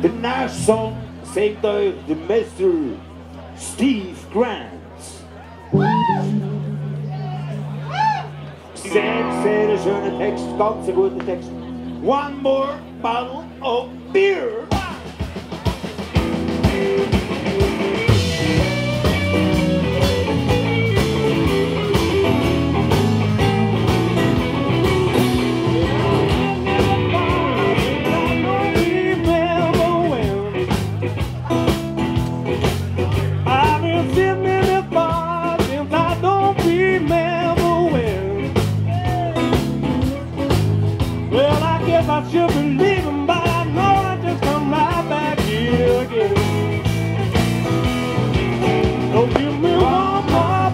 De nächste Song singt euch der Mr. Steve Grant. Sehr, sehr schöner Text, ganz ein guter Text. One more bottle of beer. I should be leaving, but I know I just come right back here again. So give me one more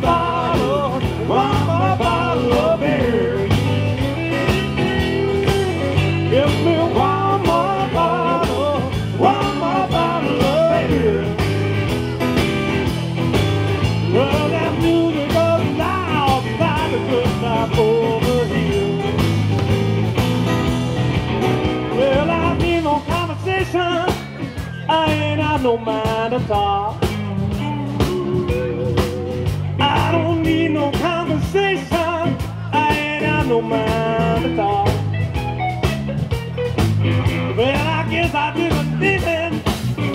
bottle of beer. Give me one more bottle of beer. Well, that music goes loud by the good stop over here. I ain't got no mind to talk. I don't need no conversation. I ain't got no mind to talk. Well, I guess I did a thinking.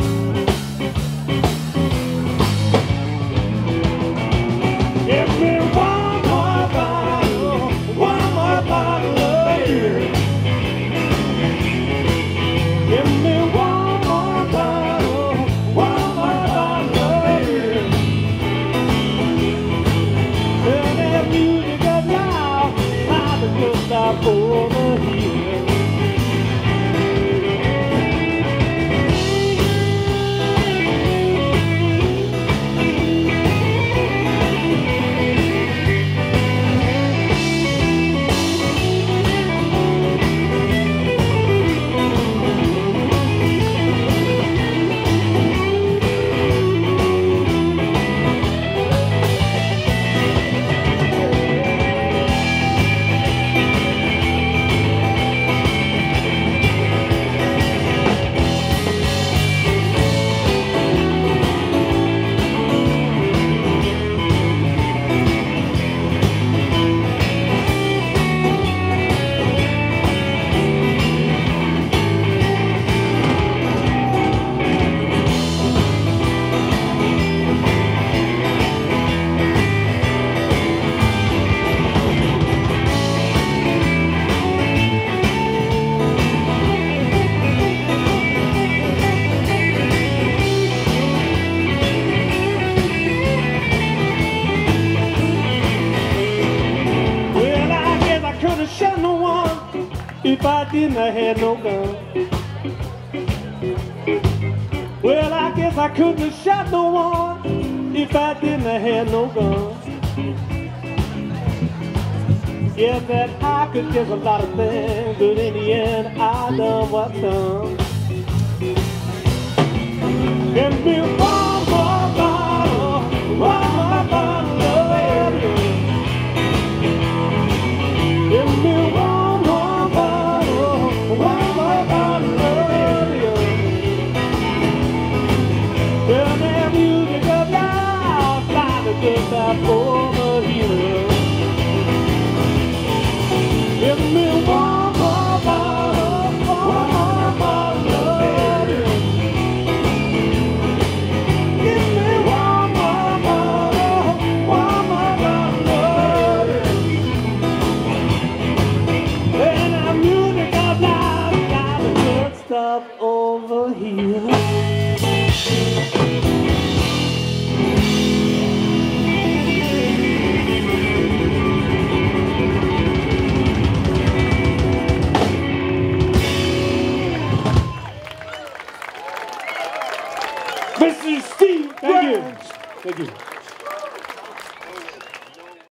Give me one more bottle of beer. Give me one more bottle of beer. Well, that music is loud, I just stop over here. Shot no one if I didn't have no gun. Well, I guess I couldn't have shot no one if I didn't have no gun. Yeah, that I could guess a lot of things, but in the end I done what's done. Give me one more bottle of beer. Give me one more bottle of beer. Well, that music is loud, like the good stuff over here. Give me one more bottle of beer. Give me one more bottle of beer. And our music is loud, like the good stuff over here. Mr. Steve Grant. Thank you.